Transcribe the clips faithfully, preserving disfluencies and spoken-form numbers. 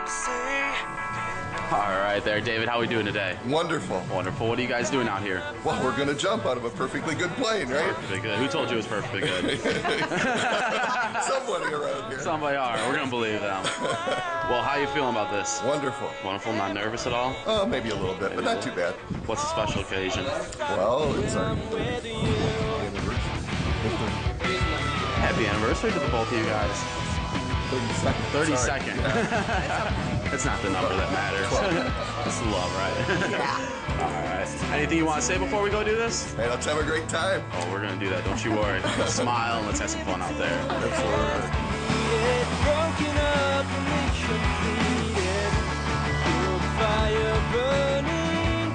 All right there, David, how are we doing today? Wonderful. Wonderful. What are you guys doing out here? Well, we're going to jump out of a perfectly good plane, right? Perfectly good. Who told you it was perfectly good? Somebody around here. Somebody are. We're going to believe them. Well, how are you feeling about this? Wonderful. Wonderful. Not nervous at all? Oh, maybe a little bit, Maybe but not too bad. What's the special occasion? Well, it's our anniversary. Happy anniversary to the both of you guys. thirty-second. thirty-second. Yeah. It's not the number that matters. It's the love, right? Yeah. All right. Anything you want to say before we go do this? Hey, let's have a great time. Oh, we're going to do that. Don't you worry. Smile and let's have some fun out there. That's what we're Broken up and completed. Feel the fire burning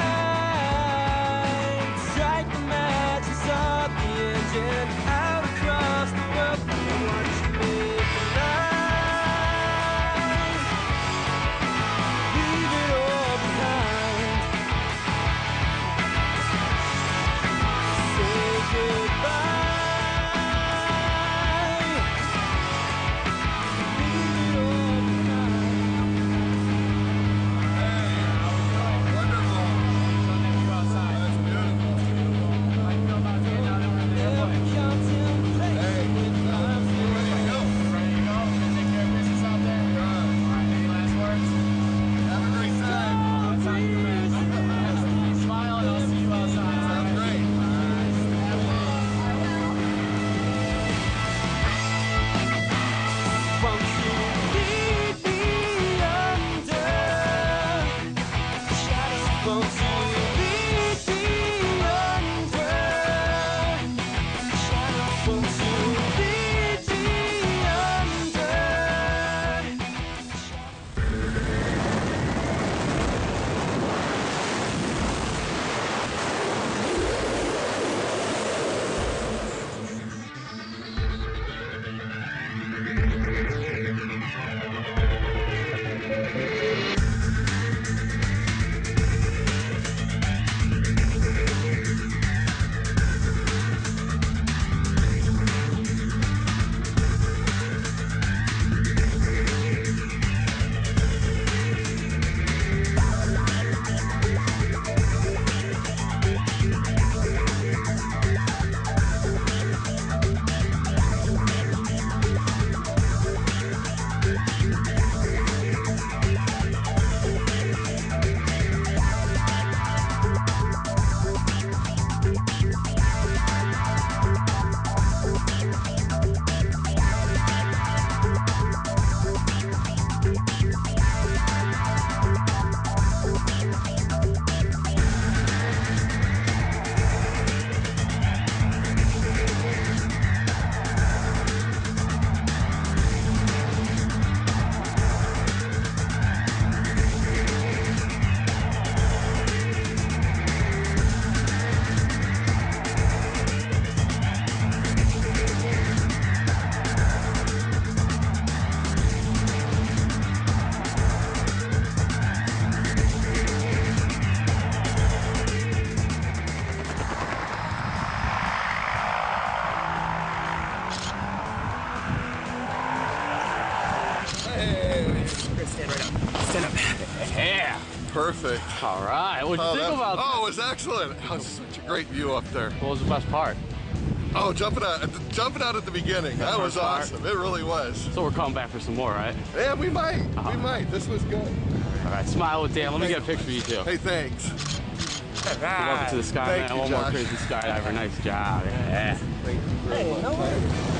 bright. Strike the match and start the engine out across the world. Watch me tonight. Leave it all behind. Say goodbye. Yeah. perfect. All right. What'd you Oh, think that- about oh, it was excellent. That was such a great view up there. What was the best part? Oh, jumping out, jumping out at the beginning. The That was first part. awesome. It really was. So we're coming back for some more, right? Yeah, we might. Uh-huh. We might. This was good. All right. Smile with Dan. Let me get a picture of you two. Hey, thanks. Welcome to the sky, Thank man. you, One more Josh. crazy skydiver. Nice job. Yeah. Thank you very much.